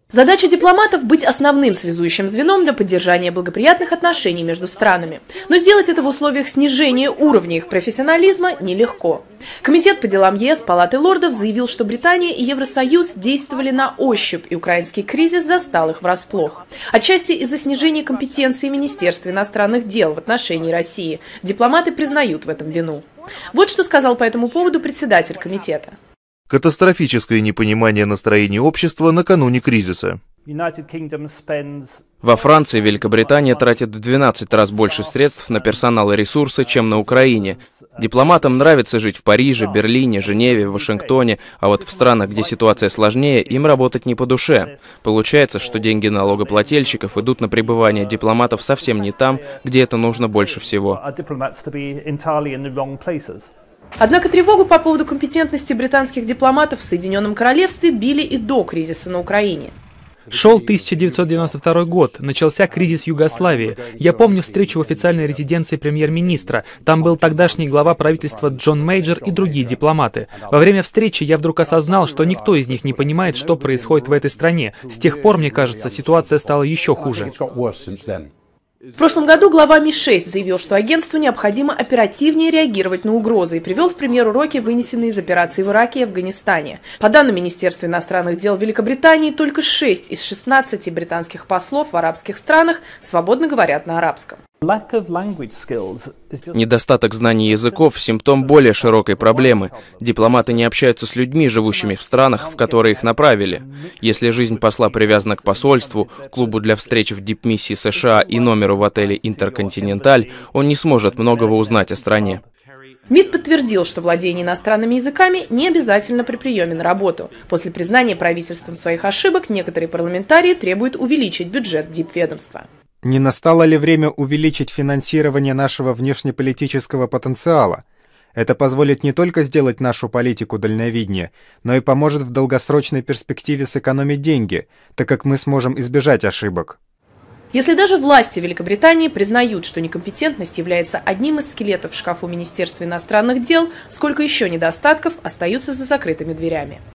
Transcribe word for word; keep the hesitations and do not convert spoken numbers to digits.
Задача дипломатов – быть основным связующим звеном для поддержания благоприятных отношений между странами. Но сделать это в условиях снижения уровня их профессионализма нелегко. Комитет по делам ЕС Палаты лордов заявил, что Британия и Евросоюз действовали на ощупь, и украинский кризис застал их врасплох. Отчасти из-за снижения компетенции Министерства иностранных дел в отношении России. Дипломаты признают в этом вину. Вот что сказал по этому поводу председатель комитета. Катастрофическое непонимание настроений общества накануне кризиса. Во Франции Великобритания тратит в двенадцать раз больше средств на персонал и ресурсы, чем на Украине. Дипломатам нравится жить в Париже, Берлине, Женеве, Вашингтоне, а вот в странах, где ситуация сложнее, им работать не по душе. Получается, что деньги налогоплательщиков идут на пребывание дипломатов совсем не там, где это нужно больше всего. Однако тревогу по поводу компетентности британских дипломатов в Соединенном Королевстве били и до кризиса на Украине. Шел тысяча девятьсот девяносто второй год, начался кризис Югославии. Я помню встречу в официальной резиденции премьер-министра. Там был тогдашний глава правительства Джон Мейджор и другие дипломаты. Во время встречи я вдруг осознал, что никто из них не понимает, что происходит в этой стране. С тех пор, мне кажется, ситуация стала еще хуже. В прошлом году глава Ми шесть заявил, что агентству необходимо оперативнее реагировать на угрозы и привел в пример уроки, вынесенные из операций в Ираке и Афганистане. По данным Министерства иностранных дел Великобритании, только шесть из шестнадцати британских послов в арабских странах свободно говорят на арабском. Недостаток знаний языков – симптом более широкой проблемы. Дипломаты не общаются с людьми, живущими в странах, в которые их направили. Если жизнь посла привязана к посольству, клубу для встреч в дипмиссии США и номеру в отеле «Интерконтиненталь», он не сможет многого узнать о стране. МИД подтвердил, что владение иностранными языками не обязательно при приеме на работу. После признания правительством своих ошибок некоторые парламентарии требуют увеличить бюджет дипведомства. Не настало ли время увеличить финансирование нашего внешнеполитического потенциала? Это позволит не только сделать нашу политику дальновиднее, но и поможет в долгосрочной перспективе сэкономить деньги, так как мы сможем избежать ошибок. Если даже власти Великобритании признают, что некомпетентность является одним из скелетов в шкафу Министерства иностранных дел, сколько еще недостатков остаются за закрытыми дверями.